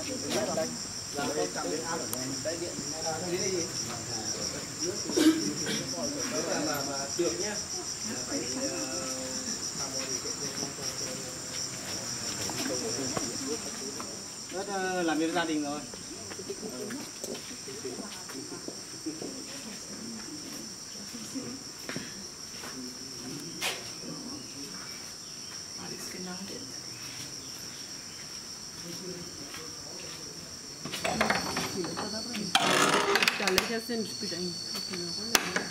Rất làm việc gia đình rồi. Welcher Sinn spielt eigentlich keine Rolle?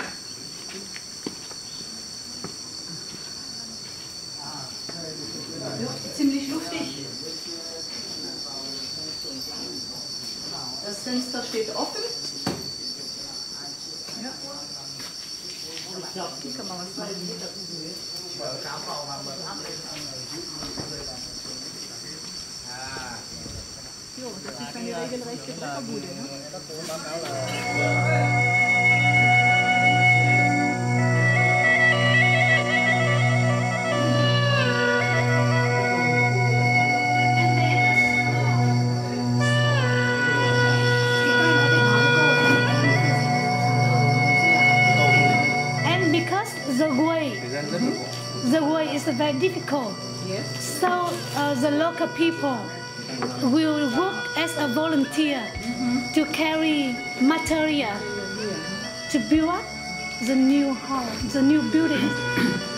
Ziemlich luftig. Das Fenster steht offen. Ja. Ich glaube, hier kann man was machen. Jo, das ist eine regelrechte Bäckerbude, ne? And because the way is very difficult, Yes. so the local people will work as a volunteer to carry material to build up the new home, the new building.